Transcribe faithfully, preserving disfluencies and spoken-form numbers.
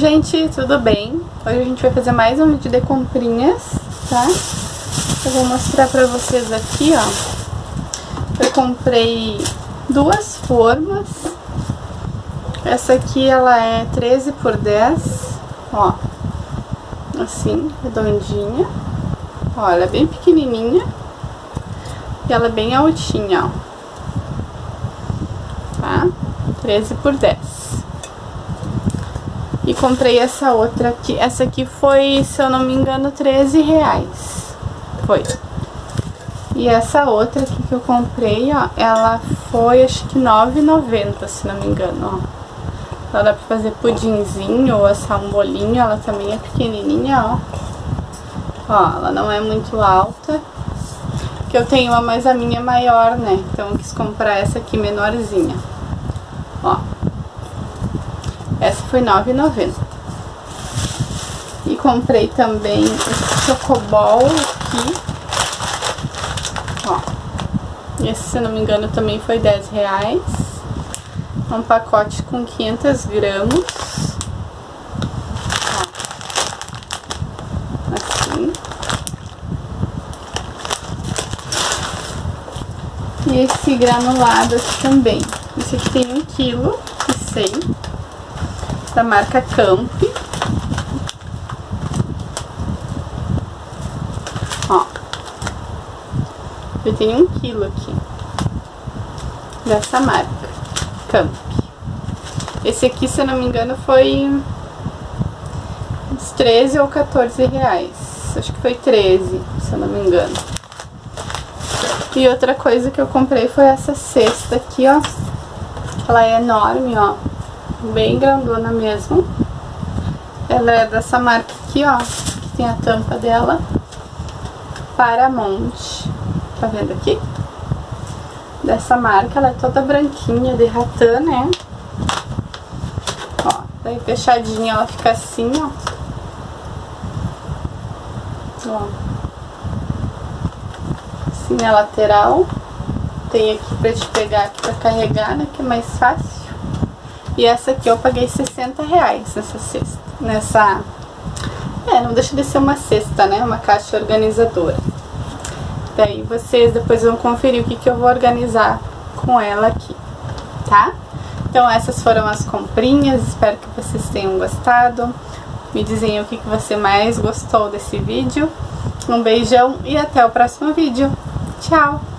gente, tudo bem? Hoje a gente vai fazer mais um vídeo de comprinhas, tá? Eu vou mostrar pra vocês aqui, ó. Eu comprei duas formas. Essa aqui, ela é treze por dez, ó. Assim, redondinha. Ó, ela é bem pequenininha. E ela é bem altinha, ó. Tá? treze por dez. E comprei essa outra aqui. Essa aqui foi, se eu não me engano, treze reais. Foi. E essa outra aqui que eu comprei, ó, ela foi, acho que nove reais e noventa centavos, se não me engano, ó. Ela dá pra fazer pudinzinho ou assar um bolinho. Ela também é pequenininha, ó. Ó, ela não é muito alta. Que eu tenho uma, mas a minha é maior, né? Então eu quis comprar essa aqui menorzinha. Ó. Essa foi nove reais e noventa centavos. E comprei também esse chocobol aqui. Ó. Esse, se não me engano, também foi dez reais. Um pacote com quinhentos gramas. Ó. Assim. E esse granulado aqui também. Esse aqui tem um quilo e cem. Da marca Camp. Ó. Eu tenho um quilo aqui. Dessa marca Camp. Esse aqui, se eu não me engano, foi uns treze ou quatorze reais. Acho que foi treze, se eu não me engano. E outra coisa que eu comprei foi essa cesta aqui, ó. Ela é enorme, ó. Bem grandona mesmo. Ela é dessa marca aqui, ó. Que tem a tampa dela. Paramount. Tá vendo aqui? Dessa marca, ela é toda branquinha, de ratã, né? Ó, daí fechadinha ela fica assim, ó. Ó. Assim na lateral. Tem aqui pra te pegar aqui pra carregar, né? Que é mais fácil. E essa aqui eu paguei sessenta reais nessa cesta. Nessa... É, não deixa de ser uma cesta, né? Uma caixa organizadora. Daí vocês depois vão conferir o que que eu vou organizar com ela aqui, tá? Então essas foram as comprinhas, espero que vocês tenham gostado. Me dizem o que que você mais gostou desse vídeo. Um beijão e até o próximo vídeo. Tchau!